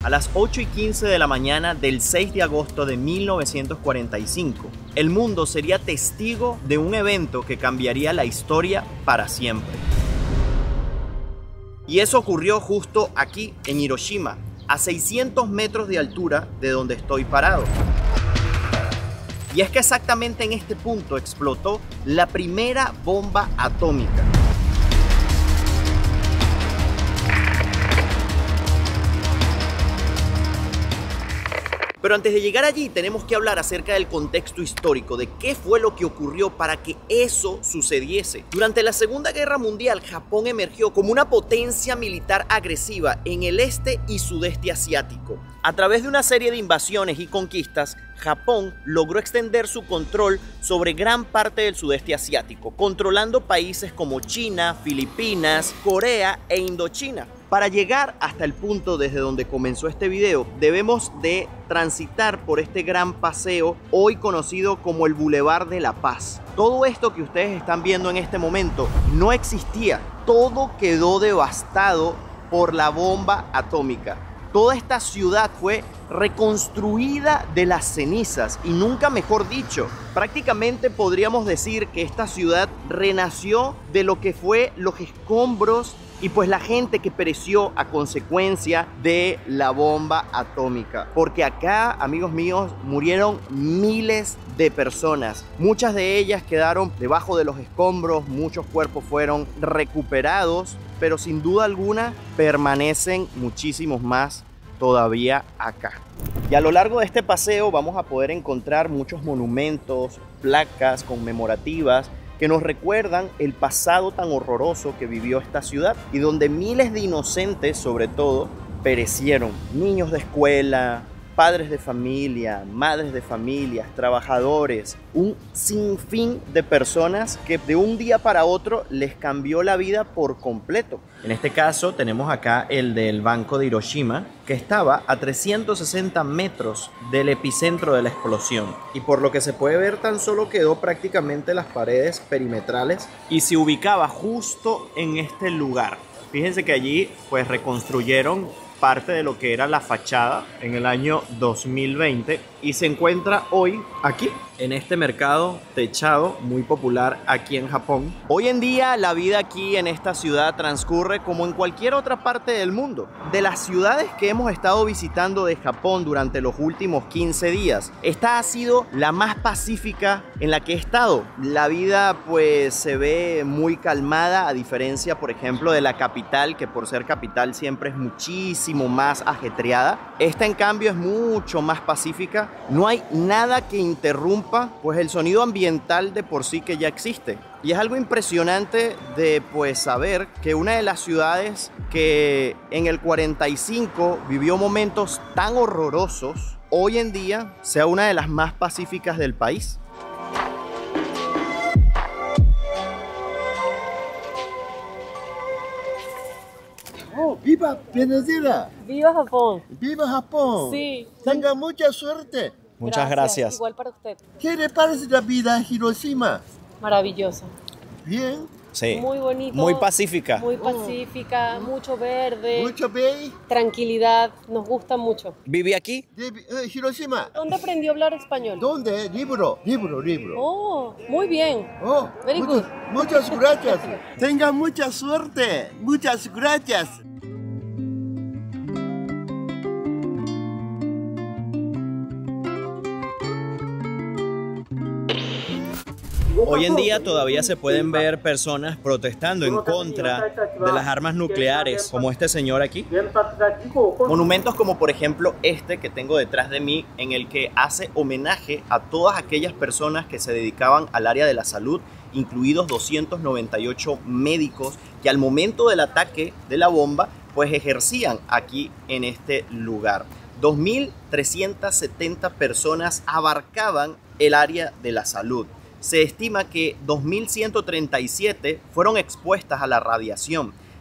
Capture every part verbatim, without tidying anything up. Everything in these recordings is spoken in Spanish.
A las ocho y quince de la mañana del seis de agosto de mil novecientos cuarenta y cinco, el mundo sería testigo de un evento que cambiaría la historia para siempre. Y eso ocurrió justo aquí, en Hiroshima, a seiscientos metros de altura de donde estoy parado. Y es que exactamente en este punto explotó la primera bomba atómica. Pero antes de llegar allí tenemos que hablar acerca del contexto histórico, de qué fue lo que ocurrió para que eso sucediese. Durante la Segunda Guerra Mundial, Japón emergió como una potencia militar agresiva en el este y sudeste asiático. A través de una serie de invasiones y conquistas, Japón logró extender su control sobre gran parte del sudeste asiático, controlando países como China, Filipinas, Corea e Indochina. Para llegar hasta el punto desde donde comenzó este video, debemos de transitar por este gran paseo, hoy conocido como el Boulevard de la Paz. Todo esto que ustedes están viendo en este momento no existía. Todo quedó devastado por la bomba atómica. Toda esta ciudad fue reconstruida de las cenizas y nunca mejor dicho. Prácticamente podríamos decir que esta ciudad renació de lo que fue los escombros y pues la gente que pereció a consecuencia de la bomba atómica. Porque acá, amigos míos, murieron miles de personas. Muchas de ellas quedaron debajo de los escombros, muchos cuerpos fueron recuperados, pero sin duda alguna permanecen muchísimos más todavía acá. Y a lo largo de este paseo vamos a poder encontrar muchos monumentos, placas conmemorativas que nos recuerdan el pasado tan horroroso que vivió esta ciudad y donde miles de inocentes, sobre todo, perecieron. Niños de escuela, padres de familia, madres de familias, trabajadores, un sinfín de personas que de un día para otro les cambió la vida por completo. En este caso tenemos acá el del Banco de Hiroshima, que estaba a trescientos sesenta metros del epicentro de la explosión. Y por lo que se puede ver, tan solo quedó prácticamente las paredes perimetrales y se ubicaba justo en este lugar. Fíjense que allí pues reconstruyeron parte de lo que era la fachada en el año dos mil veinte y se encuentra hoy aquí en este mercado techado muy popular aquí en Japón. Hoy en día la vida aquí en esta ciudad transcurre como en cualquier otra parte del mundo. De las ciudades que hemos estado visitando de Japón durante los últimos quince días, esta ha sido la más pacífica en la que he estado. La vida pues se ve muy calmada, a diferencia por ejemplo de la capital, que por ser capital siempre es muchísimo más ajetreada. Esta en cambio es mucho más pacífica. No hay nada que interrumpa pues el sonido ambiental de por sí que ya existe. Y es algo impresionante de pues saber que una de las ciudades que en el cuarenta y cinco vivió momentos tan horrorosos, hoy en día sea una de las más pacíficas del país. Oh, ¡viva Venezuela! ¡Viva Japón! ¡Viva Japón! Sí. Tenga mucha suerte. Muchas gracias. Igual para usted. ¿Qué le parece la vida en Hiroshima? Maravilloso. Bien. Sí. Muy bonito. Muy pacífica. Muy pacífica, mucho verde. Mucho bien. Tranquilidad, nos gusta mucho. ¿Viví aquí? De, eh, Hiroshima. ¿Dónde aprendió a hablar español? ¿Dónde? Libro, libro, libro. Oh, muy bien. Oh, Very muchas, good. muchas gracias. Tenga mucha suerte. Muchas gracias. Hoy en día todavía se pueden ver personas protestando en contra de las armas nucleares, como este señor aquí. Monumentos como por ejemplo este que tengo detrás de mí, en el que hace homenaje a todas aquellas personas que se dedicaban al área de la salud, incluidos doscientos noventa y ocho médicos que al momento del ataque de la bomba pues ejercían aquí en este lugar. dos mil trescientas setenta personas abarcaban el área de la salud. Se estima que dos mil ciento treinta y siete fueron expuestas a la radiación.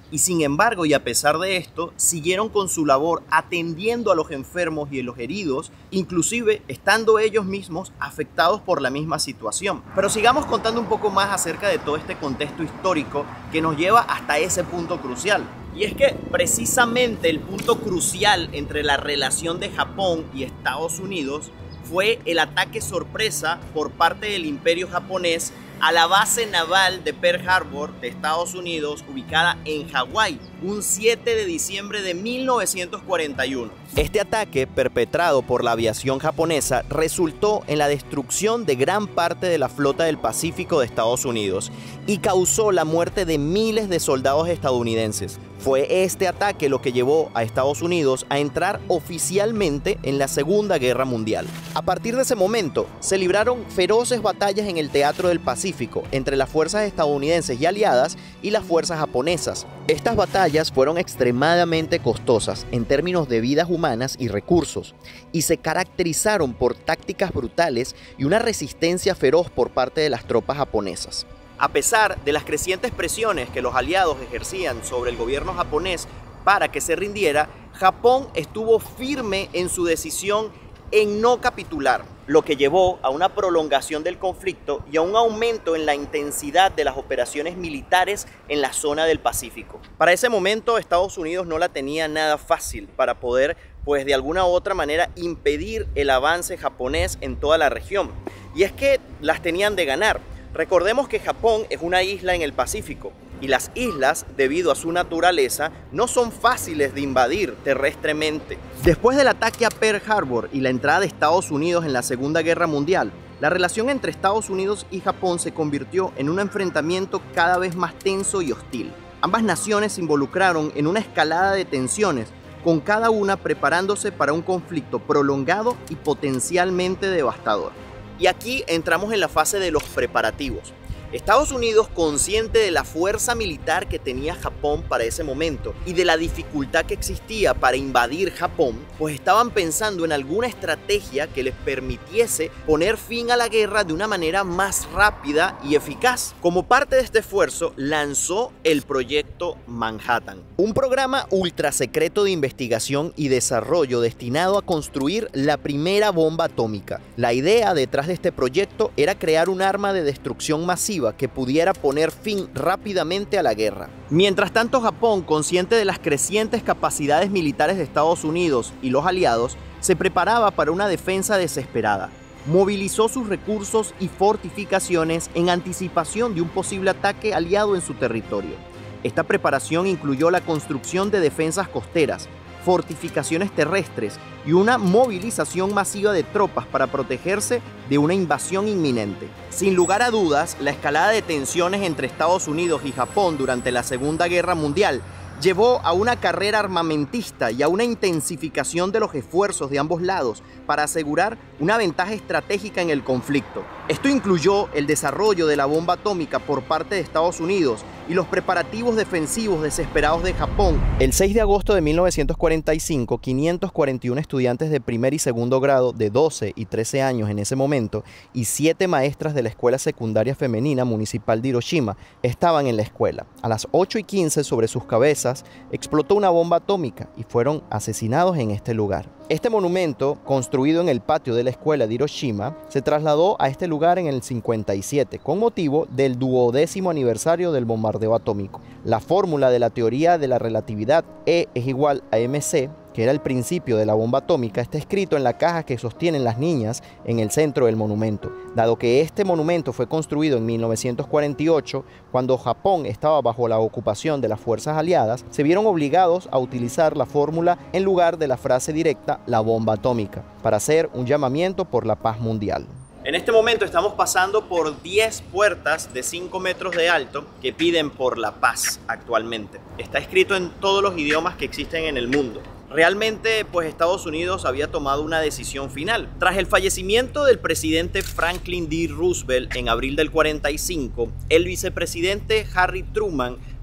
Y sin embargo, y a pesar de esto, siguieron con su labor atendiendo a los enfermos y a los heridos, inclusive estando ellos mismos afectados por la misma situación. Pero sigamos contando un poco más acerca de todo este contexto histórico que nos lleva hasta ese punto crucial. Y es que precisamente el punto crucial entre la relación de Japón y Estados Unidos fue el ataque sorpresa por parte del Imperio japonés a la base naval de Pearl Harbor de Estados Unidos, ubicada en Hawái, un siete de diciembre de mil novecientos cuarenta y uno. Este ataque, perpetrado por la aviación japonesa, resultó en la destrucción de gran parte de la flota del Pacífico de Estados Unidos y causó la muerte de miles de soldados estadounidenses. Fue este ataque lo que llevó a Estados Unidos a entrar oficialmente en la Segunda Guerra Mundial. A partir de ese momento, se libraron feroces batallas en el teatro del Pacífico entre las fuerzas estadounidenses y aliadas y las fuerzas japonesas. Estas batallas fueron extremadamente costosas en términos de vidas humanas y recursos, y se caracterizaron por tácticas brutales y una resistencia feroz por parte de las tropas japonesas. A pesar de las crecientes presiones que los aliados ejercían sobre el gobierno japonés para que se rindiera, Japón estuvo firme en su decisión en no capitular, lo que llevó a una prolongación del conflicto y a un aumento en la intensidad de las operaciones militares en la zona del Pacífico. Para ese momento, Estados Unidos no la tenía nada fácil para poder, pues de alguna u otra manera, impedir el avance japonés en toda la región. Y es que las tenían de ganar. Recordemos que Japón es una isla en el Pacífico y las islas, debido a su naturaleza, no son fáciles de invadir terrestremente. Después del ataque a Pearl Harbor y la entrada de Estados Unidos en la Segunda Guerra Mundial, la relación entre Estados Unidos y Japón se convirtió en un enfrentamiento cada vez más tenso y hostil. Ambas naciones se involucraron en una escalada de tensiones, con cada una preparándose para un conflicto prolongado y potencialmente devastador. Y aquí entramos en la fase de los preparativos. Estados Unidos, consciente de la fuerza militar que tenía Japón para ese momento y de la dificultad que existía para invadir Japón, pues estaban pensando en alguna estrategia que les permitiese poner fin a la guerra de una manera más rápida y eficaz. Como parte de este esfuerzo, lanzó el Proyecto Manhattan, un programa ultra secreto de investigación y desarrollo destinado a construir la primera bomba atómica. La idea detrás de este proyecto era crear un arma de destrucción masiva que pudiera poner fin rápidamente a la guerra. Mientras tanto, Japón, consciente de las crecientes capacidades militares de Estados Unidos y los aliados, se preparaba para una defensa desesperada. Movilizó sus recursos y fortificaciones en anticipación de un posible ataque aliado en su territorio. Esta preparación incluyó la construcción de defensas costeras, fortificaciones terrestres y una movilización masiva de tropas para protegerse de una invasión inminente. Sin lugar a dudas, la escalada de tensiones entre Estados Unidos y Japón durante la Segunda Guerra Mundial llevó a una carrera armamentista y a una intensificación de los esfuerzos de ambos lados para asegurar una ventaja estratégica en el conflicto. Esto incluyó el desarrollo de la bomba atómica por parte de Estados Unidos y los preparativos defensivos desesperados de Japón. El seis de agosto de mil novecientos cuarenta y cinco, quinientos cuarenta y uno estudiantes de primer y segundo grado de doce y trece años en ese momento y siete maestras de la Escuela Secundaria Femenina Municipal de Hiroshima estaban en la escuela. A las ocho y quince, sobre sus cabezas explotó una bomba atómica y fueron asesinados en este lugar. Este monumento, construido en el patio de la escuela de Hiroshima, se trasladó a este lugar en el cincuenta y siete con motivo del duodécimo aniversario del bombardeo atómico. La fórmula de la teoría de la relatividad, E es igual a mc, que era el principio de la bomba atómica, está escrito en la caja que sostienen las niñas en el centro del monumento. Dado que este monumento fue construido en mil novecientos cuarenta y ocho, cuando Japón estaba bajo la ocupación de las fuerzas aliadas, se vieron obligados a utilizar la fórmula en lugar de la frase directa, la bomba atómica, para hacer un llamamiento por la paz mundial. En este momento estamos pasando por diez puertas de cinco metros de alto que piden por la paz actualmente. Está escrito en todos los idiomas que existen en el mundo. Realmente, pues Estados Unidos había tomado una decisión final. Tras el fallecimiento del presidente Franklin D. Roosevelt en abril del cuarenta y cinco, el vicepresidente Harry Truman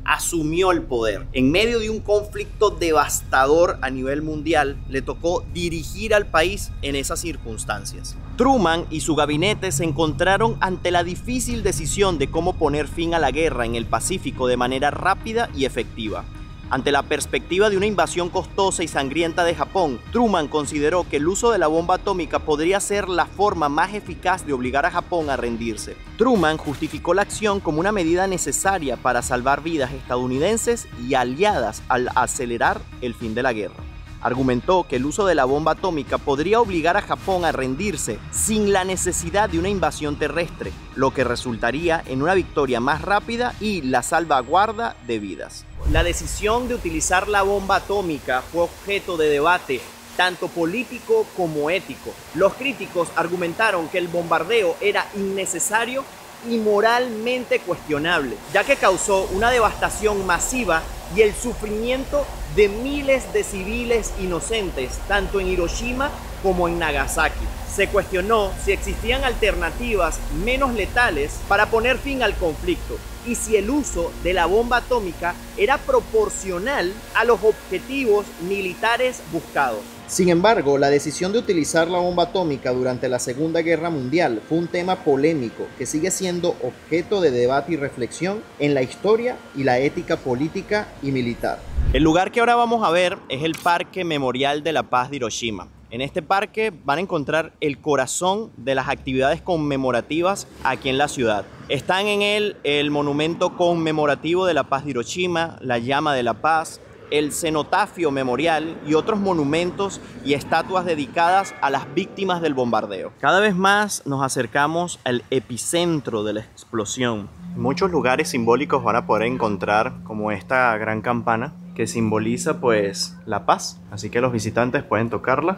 asumió el poder. En medio de un conflicto devastador a nivel mundial, le tocó dirigir al país en esas circunstancias. Truman y su gabinete se encontraron ante la difícil decisión de cómo poner fin a la guerra en el Pacífico de manera rápida y efectiva. Ante la perspectiva de una invasión costosa y sangrienta de Japón, Truman consideró que el uso de la bomba atómica podría ser la forma más eficaz de obligar a Japón a rendirse. Truman justificó la acción como una medida necesaria para salvar vidas estadounidenses y aliadas al acelerar el fin de la guerra. Argumentó que el uso de la bomba atómica podría obligar a Japón a rendirse sin la necesidad de una invasión terrestre, lo que resultaría en una victoria más rápida y la salvaguarda de vidas. La decisión de utilizar la bomba atómica fue objeto de debate tanto político como ético. Los críticos argumentaron que el bombardeo era innecesario y moralmente cuestionable, ya que causó una devastación masiva y el sufrimiento de miles de civiles inocentes, tanto en Hiroshima como en Nagasaki. Se cuestionó si existían alternativas menos letales para poner fin al conflicto y si el uso de la bomba atómica era proporcional a los objetivos militares buscados. Sin embargo, la decisión de utilizar la bomba atómica durante la Segunda Guerra Mundial fue un tema polémico que sigue siendo objeto de debate y reflexión en la historia y la ética política y militar. El lugar que ahora vamos a ver es el Parque Memorial de la Paz de Hiroshima. En este parque van a encontrar el corazón de las actividades conmemorativas aquí en la ciudad. Están en él el monumento conmemorativo de la Paz de Hiroshima, la Llama de la Paz, el cenotafio memorial y otros monumentos y estatuas dedicadas a las víctimas del bombardeo. Cada vez más nos acercamos al epicentro de la explosión. En muchos lugares simbólicos van a poder encontrar como esta gran campana que simboliza pues la paz, así que los visitantes pueden tocarla.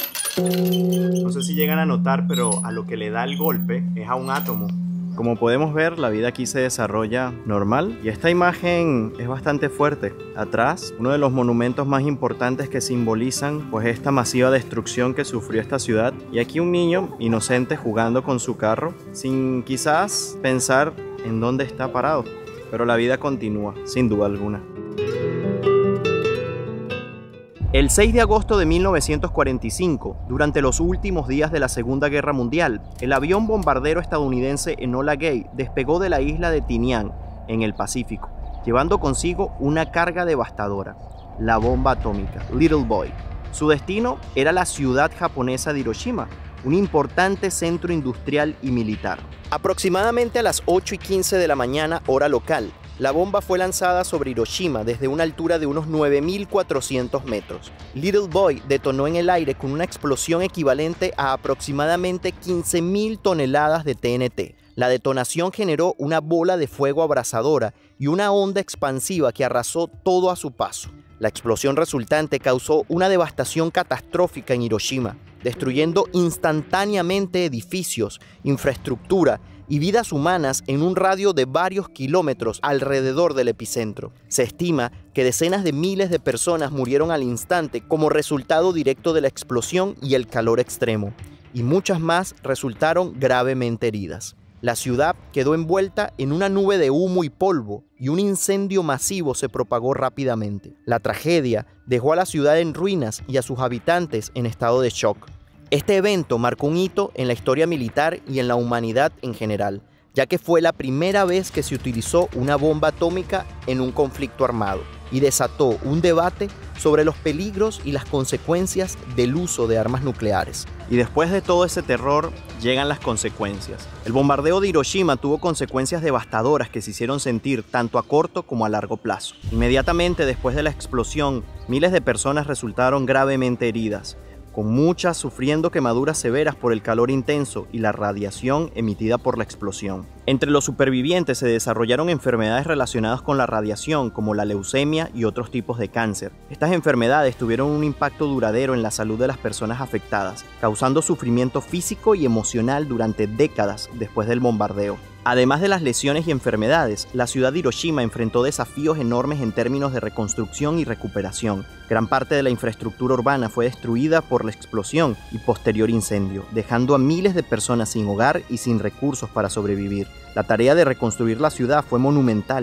No sé si llegan a notar, pero a lo que le da el golpe es a un átomo. Como podemos ver, la vida aquí se desarrolla normal y esta imagen es bastante fuerte. Atrás, uno de los monumentos más importantes que simbolizan pues esta masiva destrucción que sufrió esta ciudad, y aquí un niño inocente jugando con su carro sin quizás pensar en dónde está parado, pero la vida continúa, sin duda alguna. El seis de agosto de mil novecientos cuarenta y cinco, durante los últimos días de la Segunda Guerra Mundial, el avión bombardero estadounidense Enola Gay despegó de la isla de Tinian, en el Pacífico, llevando consigo una carga devastadora, la bomba atómica, Little Boy. Su destino era la ciudad japonesa de Hiroshima, un importante centro industrial y militar. Aproximadamente a las ocho y quince de la mañana, hora local, la bomba fue lanzada sobre Hiroshima desde una altura de unos nueve mil cuatrocientos metros. Little Boy detonó en el aire con una explosión equivalente a aproximadamente quince mil toneladas de T N T. La detonación generó una bola de fuego abrasadora y una onda expansiva que arrasó todo a su paso. La explosión resultante causó una devastación catastrófica en Hiroshima, destruyendo instantáneamente edificios, infraestructura y vidas humanas en un radio de varios kilómetros alrededor del epicentro. Se estima que decenas de miles de personas murieron al instante como resultado directo de la explosión y el calor extremo, y muchas más resultaron gravemente heridas. La ciudad quedó envuelta en una nube de humo y polvo, y un incendio masivo se propagó rápidamente. La tragedia dejó a la ciudad en ruinas y a sus habitantes en estado de shock. Este evento marcó un hito en la historia militar y en la humanidad en general, ya que fue la primera vez que se utilizó una bomba atómica en un conflicto armado y desató un debate sobre los peligros y las consecuencias del uso de armas nucleares. Y después de todo ese terror, llegan las consecuencias. El bombardeo de Hiroshima tuvo consecuencias devastadoras que se hicieron sentir tanto a corto como a largo plazo. Inmediatamente después de la explosión, miles de personas resultaron gravemente heridas, con muchas sufriendo quemaduras severas por el calor intenso y la radiación emitida por la explosión. Entre los supervivientes se desarrollaron enfermedades relacionadas con la radiación, como la leucemia y otros tipos de cáncer. Estas enfermedades tuvieron un impacto duradero en la salud de las personas afectadas, causando sufrimiento físico y emocional durante décadas después del bombardeo. Además de las lesiones y enfermedades, la ciudad de Hiroshima enfrentó desafíos enormes en términos de reconstrucción y recuperación. Gran parte de la infraestructura urbana fue destruida por la explosión y posterior incendio, dejando a miles de personas sin hogar y sin recursos para sobrevivir. La tarea de reconstruir la ciudad fue monumental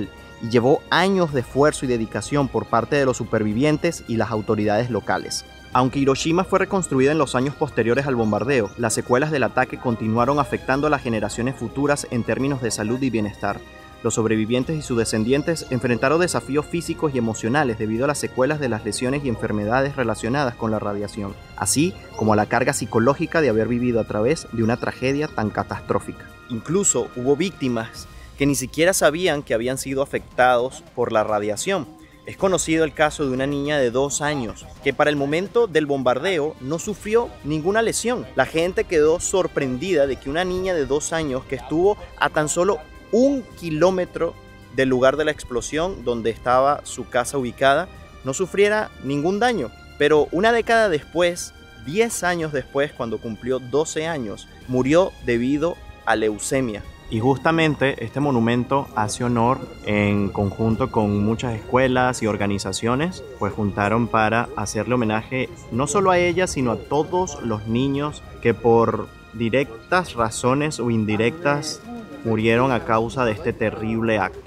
y llevó años de esfuerzo y dedicación por parte de los supervivientes y las autoridades locales. Aunque Hiroshima fue reconstruida en los años posteriores al bombardeo, las secuelas del ataque continuaron afectando a las generaciones futuras en términos de salud y bienestar. Los sobrevivientes y sus descendientes enfrentaron desafíos físicos y emocionales debido a las secuelas de las lesiones y enfermedades relacionadas con la radiación, así como a la carga psicológica de haber vivido a través de una tragedia tan catastrófica. Incluso hubo víctimas que ni siquiera sabían que habían sido afectados por la radiación. Es conocido el caso de una niña de dos años que para el momento del bombardeo no sufrió ninguna lesión. La gente quedó sorprendida de que una niña de dos años que estuvo a tan solo un kilómetro del lugar de la explosión donde estaba su casa ubicada no sufriera ningún daño. Pero una década después, diez años después, cuando cumplió doce años, murió debido a leucemia. Y justamente este monumento hace honor, en conjunto con muchas escuelas y organizaciones, pues juntaron para hacerle homenaje no solo a ella, sino a todos los niños que por directas razones o indirectas murieron a causa de este terrible acto.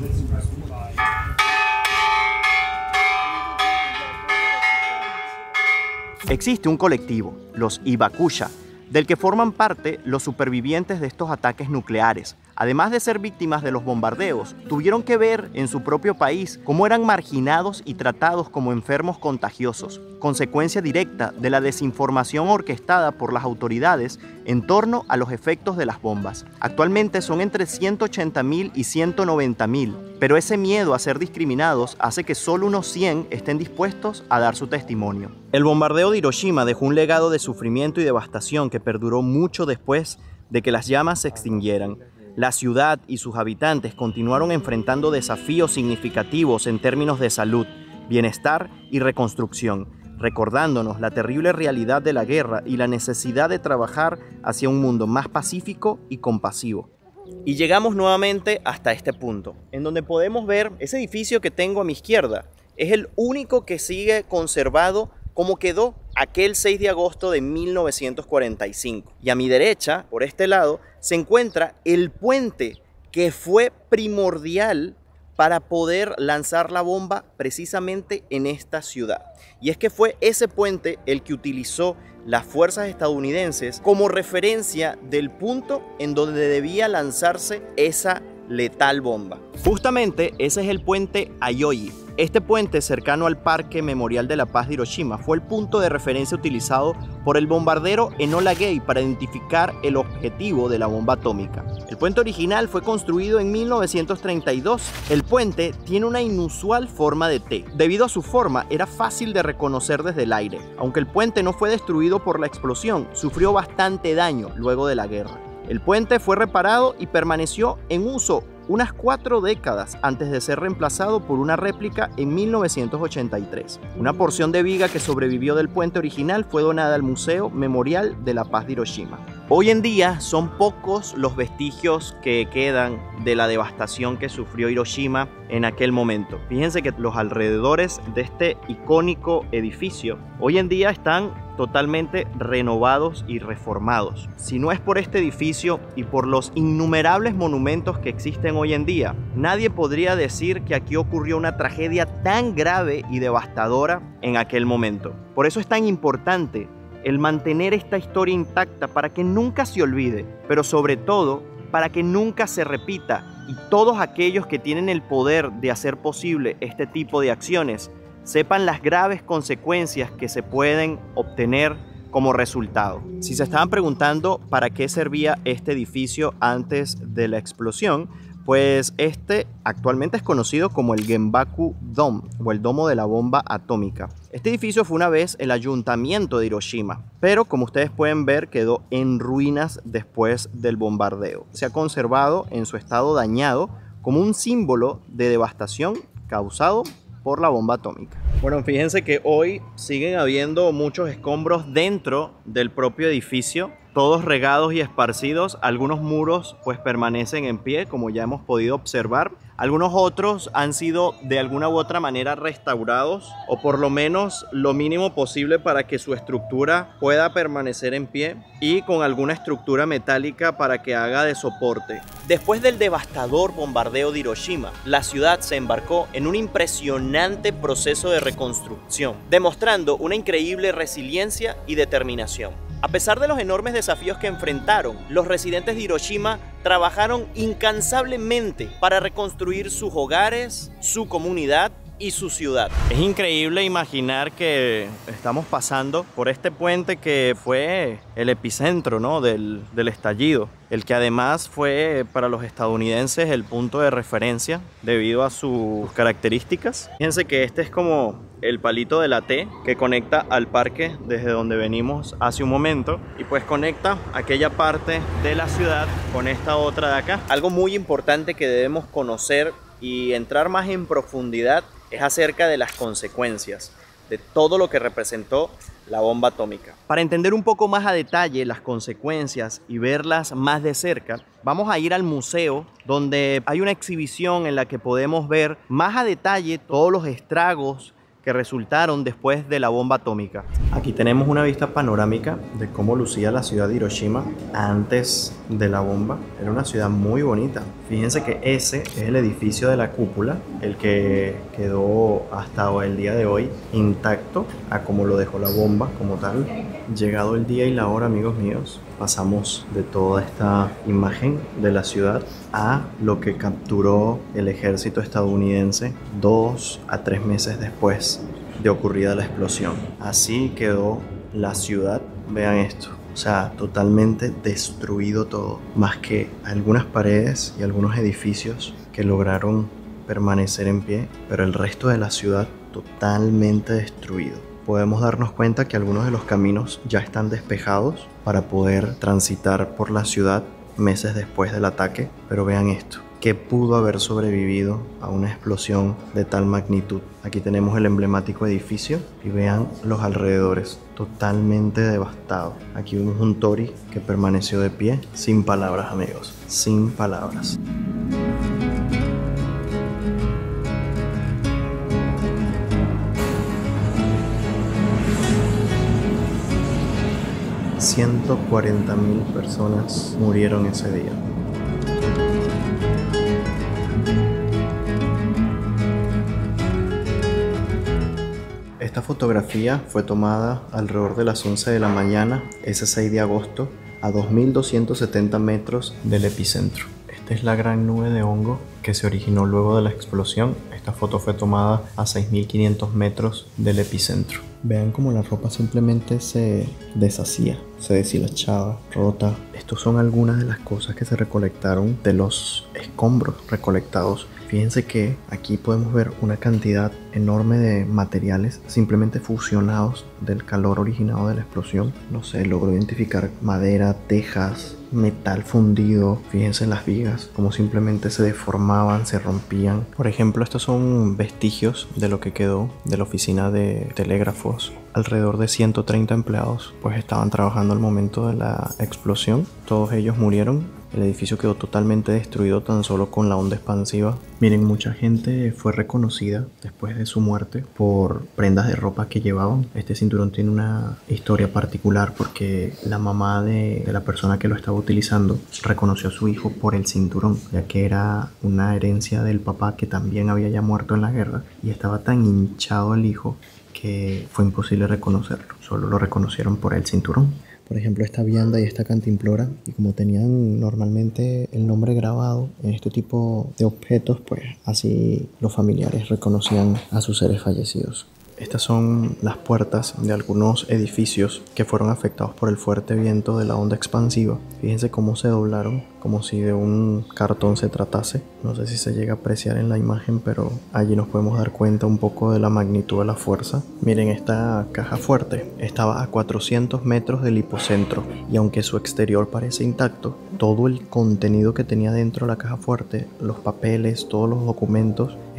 Existe un colectivo, los Hibakusha, del que forman parte los supervivientes de estos ataques nucleares. Además de ser víctimas de los bombardeos, tuvieron que ver en su propio país cómo eran marginados y tratados como enfermos contagiosos, consecuencia directa de la desinformación orquestada por las autoridades en torno a los efectos de las bombas. Actualmente son entre ciento ochenta mil y ciento noventa mil, pero ese miedo a ser discriminados hace que solo unos cien estén dispuestos a dar su testimonio. El bombardeo de Hiroshima dejó un legado de sufrimiento y devastación que perduró mucho después de que las llamas se extinguieran. La ciudad y sus habitantes continuaron enfrentando desafíos significativos en términos de salud, bienestar y reconstrucción, recordándonos la terrible realidad de la guerra y la necesidad de trabajar hacia un mundo más pacífico y compasivo. Y llegamos nuevamente hasta este punto, en donde podemos ver ese edificio que tengo a mi izquierda. Es el único que sigue conservado como quedó aquel seis de agosto de mil novecientos cuarenta y cinco. Y a mi derecha, por este lado, se encuentra el puente que fue primordial para poder lanzar la bomba precisamente en esta ciudad. Y es que fue ese puente el que utilizó las fuerzas estadounidenses como referencia del punto en donde debía lanzarse esa letal bomba. Justamente ese es el puente Aoyai. Este puente, cercano al Parque Memorial de la Paz de Hiroshima, fue el punto de referencia utilizado por el bombardero Enola Gay para identificar el objetivo de la bomba atómica. El puente original fue construido en mil novecientos treinta y dos. El puente tiene una inusual forma de T. Debido a su forma, era fácil de reconocer desde el aire. Aunque el puente no fue destruido por la explosión, sufrió bastante daño luego de la guerra. El puente fue reparado y permaneció en uso unas cuatro décadas antes de ser reemplazado por una réplica en mil novecientos ochenta y tres. Una porción de viga que sobrevivió del puente original fue donada al Museo Memorial de la Paz de Hiroshima. Hoy en día son pocos los vestigios que quedan de la devastación que sufrió Hiroshima en aquel momento. Fíjense que los alrededores de este icónico edificio hoy en día están totalmente renovados y reformados. Si no es por este edificio y por los innumerables monumentos que existen hoy en día, nadie podría decir que aquí ocurrió una tragedia tan grave y devastadora en aquel momento. Por eso es tan importante el mantener esta historia intacta para que nunca se olvide, pero sobre todo para que nunca se repita y todos aquellos que tienen el poder de hacer posible este tipo de acciones sepan las graves consecuencias que se pueden obtener como resultado. Si se estaban preguntando para qué servía este edificio antes de la explosión, pues este actualmente es conocido como el Genbaku Dome o el domo de la bomba atómica. Este edificio fue una vez el ayuntamiento de Hiroshima, pero como ustedes pueden ver quedó en ruinas después del bombardeo. Se ha conservado en su estado dañado como un símbolo de devastación causado por la bomba atómica. Bueno, fíjense que hoy siguen habiendo muchos escombros dentro del propio edificio todos regados y esparcidos. Algunos muros pues permanecen en pie, como ya hemos podido observar. Algunos otros han sido de alguna u otra manera restaurados, o por lo menos lo mínimo posible para que su estructura pueda permanecer en pie, y con alguna estructura metálica para que haga de soporte. Después del devastador bombardeo de Hiroshima, la ciudad se embarcó en un impresionante proceso de reconstrucción, demostrando una increíble resiliencia y determinación. A pesar de los enormes desafíos que enfrentaron, los residentes de Hiroshima trabajaron incansablemente para reconstruir sus hogares, su comunidad y su ciudad. Es increíble imaginar que estamos pasando por este puente que fue el epicentro, ¿no?, del, del estallido, el que además fue para los estadounidenses el punto de referencia debido a sus características. Fíjense que este es como el palito de la T que conecta al parque desde donde venimos hace un momento, y pues conecta aquella parte de la ciudad con esta otra de acá. Algo muy importante que debemos conocer y entrar más en profundidad es acerca de las consecuencias de todo lo que representó la bomba atómica. Para entender un poco más a detalle las consecuencias y verlas más de cerca, vamos a ir al museo, donde hay una exhibición en la que podemos ver más a detalle todos los estragos que resultaron después de la bomba atómica. Aquí tenemos una vista panorámica de cómo lucía la ciudad de Hiroshima antes de la bomba. Era una ciudad muy bonita. Fíjense que ese es el edificio de la cúpula, el que quedó hasta el día de hoy intacto a como lo dejó la bomba como tal. Llegado el día y la hora, amigos míos, pasamos de toda esta imagen de la ciudad a lo que capturó el ejército estadounidense dos a tres meses después de ocurrida la explosión. Así quedó la ciudad. Vean esto. O sea, totalmente destruido todo, más que algunas paredes y algunos edificios que lograron permanecer en pie, pero el resto de la ciudad totalmente destruido. Podemos darnos cuenta que algunos de los caminos ya están despejados para poder transitar por la ciudad meses después del ataque, pero vean esto. ¿Qué pudo haber sobrevivido a una explosión de tal magnitud? Aquí tenemos el emblemático edificio y vean los alrededores, totalmente devastados. Aquí vemos un Tori que permaneció de pie, sin palabras, amigos, sin palabras. ciento cuarenta mil personas murieron ese día. Esta fotografía fue tomada alrededor de las once de la mañana, ese seis de agosto, a dos mil doscientos setenta metros del epicentro. Esta es la gran nube de hongo que se originó luego de la explosión. Esta foto fue tomada a seis mil quinientos metros del epicentro. Vean cómo la ropa simplemente se deshacía, se deshilachaba, rota. Estos son algunas de las cosas que se recolectaron de los escombros recolectados. Fíjense que aquí podemos ver una cantidad enorme de materiales simplemente fusionados del calor originado de la explosión. No sé, logro identificar madera, tejas, metal fundido. Fíjense en las vigas, como simplemente se deformaban, se rompían. Por ejemplo, estos son vestigios de lo que quedó de la oficina de telégrafos. Alrededor de ciento treinta empleados pues estaban trabajando al momento de la explosión. Todos ellos murieron. El edificio quedó totalmente destruido tan solo con la onda expansiva. Miren, mucha gente fue reconocida después de su muerte por prendas de ropa que llevaban. Este cinturón tiene una historia particular porque la mamá de, de la persona que lo estaba utilizando reconoció a su hijo por el cinturón, ya que era una herencia del papá que también había ya muerto en la guerra, y estaba tan hinchado el hijo que fue imposible reconocerlo. Solo lo reconocieron por el cinturón. Por ejemplo, esta vianda y esta cantimplora, y como tenían normalmente el nombre grabado en este tipo de objetos, pues así los familiares reconocían a sus seres fallecidos. Estas son las puertas de algunos edificios que fueron afectados por el fuerte viento de la onda expansiva. Fíjense cómo se doblaron, como si de un cartón se tratase. No sé si se llega a apreciar en la imagen, pero allí nos podemos dar cuenta un poco de la magnitud de la fuerza. Miren, esta caja fuerte estaba a cuatrocientos metros del hipocentro, y aunque su exterior parece intacto, todo el contenido que tenía dentro de la caja fuerte, los papeles, todos los documentos,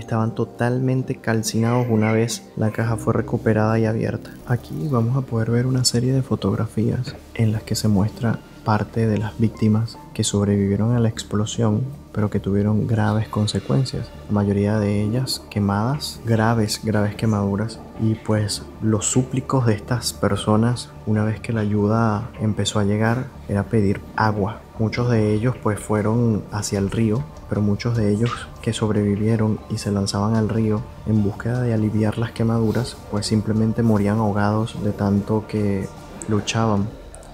estaban totalmente calcinados una vez la caja fue recuperada y abierta. Aquí vamos a poder ver una serie de fotografías en las que se muestra parte de las víctimas que sobrevivieron a la explosión, pero que tuvieron graves consecuencias. La mayoría de ellas quemadas, graves, graves quemaduras. Y pues los súplicos de estas personas, una vez que la ayuda empezó a llegar, era pedir agua. Muchos de ellos pues fueron hacia el río, pero muchos de ellos que sobrevivieron y se lanzaban al río en búsqueda de aliviar las quemaduras, pues simplemente morían ahogados de tanto que luchaban.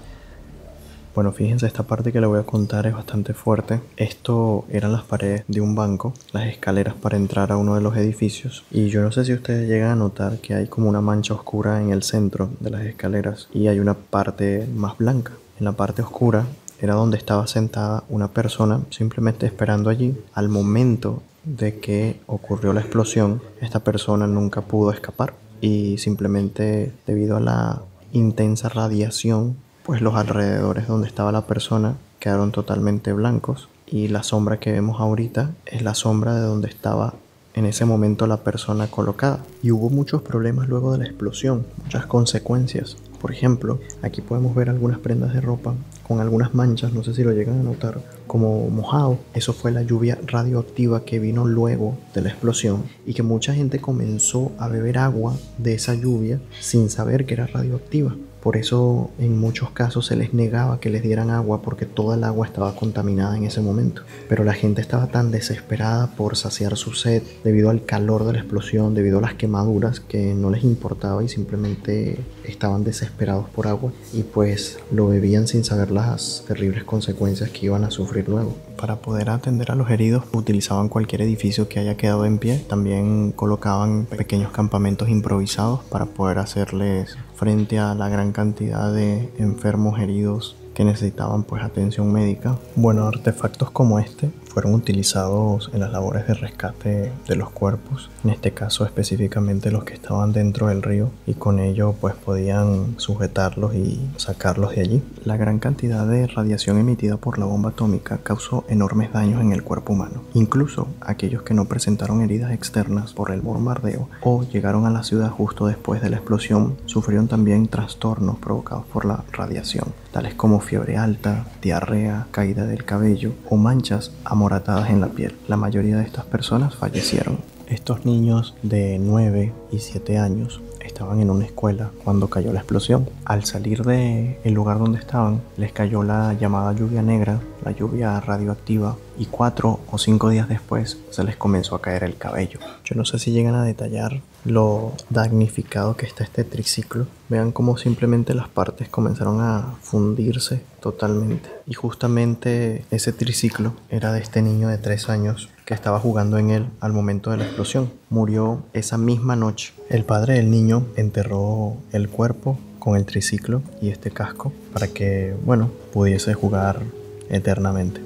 Bueno, fíjense, esta parte que le voy a contar es bastante fuerte. Esto eran las paredes de un banco, las escaleras para entrar a uno de los edificios. Y yo no sé si ustedes llegan a notar que hay como una mancha oscura en el centro de las escaleras y hay una parte más blanca. En la parte oscura era donde estaba sentada una persona simplemente esperando allí. Al momento de que ocurrió la explosión, esta persona nunca pudo escapar y simplemente debido a la intensa radiación, pues los alrededores donde estaba la persona quedaron totalmente blancos y la sombra que vemos ahorita es la sombra de donde estaba en ese momento la persona colocada. Y hubo muchos problemas luego de la explosión, muchas consecuencias. Por ejemplo, aquí podemos ver algunas prendas de ropa con algunas manchas, no sé si lo llegan a notar, como mojado. Eso fue la lluvia radioactiva que vino luego de la explosión y que mucha gente comenzó a beber agua de esa lluvia sin saber que era radioactiva. Por eso en muchos casos se les negaba que les dieran agua porque toda el agua estaba contaminada en ese momento. Pero la gente estaba tan desesperada por saciar su sed debido al calor de la explosión, debido a las quemaduras, que no les importaba y simplemente estaban desesperados por agua y pues lo bebían sin saber las terribles consecuencias que iban a sufrir luego. Para poder atender a los heridos utilizaban cualquier edificio que haya quedado en pie. También colocaban pequeños campamentos improvisados para poder hacerles frente a la gran cantidad de enfermos heridos que necesitaban pues atención médica. Bueno, artefactos como este fueron utilizados en las labores de rescate de los cuerpos, en este caso específicamente los que estaban dentro del río, y con ello pues podían sujetarlos y sacarlos de allí. La gran cantidad de radiación emitida por la bomba atómica causó enormes daños en el cuerpo humano. Incluso aquellos que no presentaron heridas externas por el bombardeo o llegaron a la ciudad justo después de la explosión sufrieron también trastornos provocados por la radiación, tales como fiebre alta, diarrea, caída del cabello o manchas amoratadas en la piel. La mayoría de estas personas fallecieron. Estos niños de nueve y siete años estaban en una escuela cuando cayó la explosión. Al salir del lugar donde estaban, les cayó la llamada lluvia negra, la lluvia radioactiva, y cuatro o cinco días después se les comenzó a caer el cabello. Yo no sé si llegan a detallar lo damnificado que está este triciclo. Vean cómo simplemente las partes comenzaron a fundirse totalmente. Y justamente ese triciclo era de este niño de tres años que estaba jugando en él al momento de la explosión. Murió esa misma noche. El padre del niño enterró el cuerpo con el triciclo y este casco para que, bueno, pudiese jugar eternamente.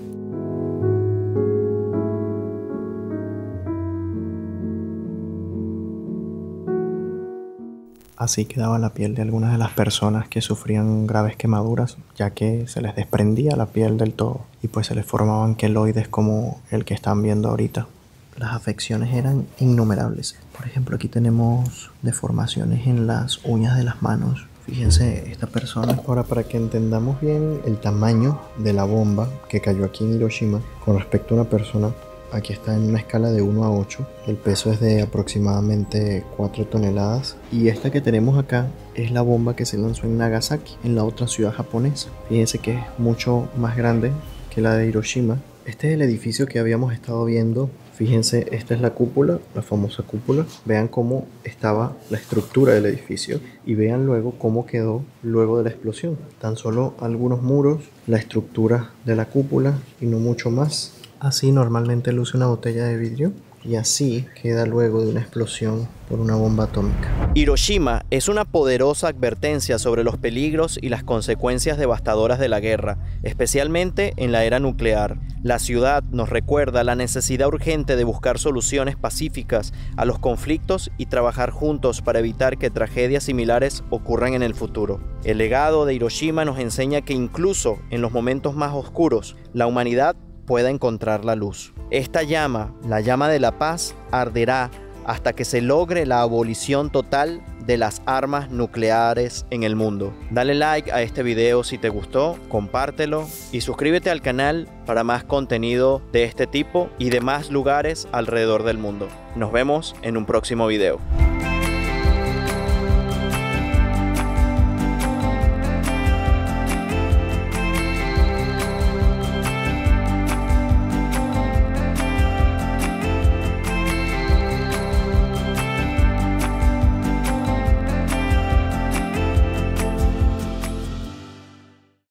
Así quedaba la piel de algunas de las personas que sufrían graves quemaduras, ya que se les desprendía la piel del todo y pues se les formaban queloides como el que están viendo ahorita. Las afecciones eran innumerables. Por ejemplo, aquí tenemos deformaciones en las uñas de las manos. Fíjense esta persona. Ahora, para que entendamos bien el tamaño de la bomba que cayó aquí en Hiroshima con respecto a una persona, aquí está en una escala de uno a ocho. El peso es de aproximadamente cuatro toneladas. Y esta que tenemos acá es la bomba que se lanzó en Nagasaki, en la otra ciudad japonesa. Fíjense que es mucho más grande que la de Hiroshima. Este es el edificio que habíamos estado viendo. Fíjense, esta es la cúpula, la famosa cúpula. Vean cómo estaba la estructura del edificio y vean luego cómo quedó luego de la explosión. Tan solo algunos muros, la estructura de la cúpula y no mucho más. Así normalmente luce una botella de vidrio y así queda luego de una explosión por una bomba atómica. Hiroshima es una poderosa advertencia sobre los peligros y las consecuencias devastadoras de la guerra, especialmente en la era nuclear. La ciudad nos recuerda la necesidad urgente de buscar soluciones pacíficas a los conflictos y trabajar juntos para evitar que tragedias similares ocurran en el futuro. El legado de Hiroshima nos enseña que incluso en los momentos más oscuros, la humanidad pueda encontrar la luz. Esta llama, la llama de la paz, arderá hasta que se logre la abolición total de las armas nucleares en el mundo. Dale like a este video si te gustó, compártelo y suscríbete al canal para más contenido de este tipo y de más lugares alrededor del mundo. Nos vemos en un próximo video.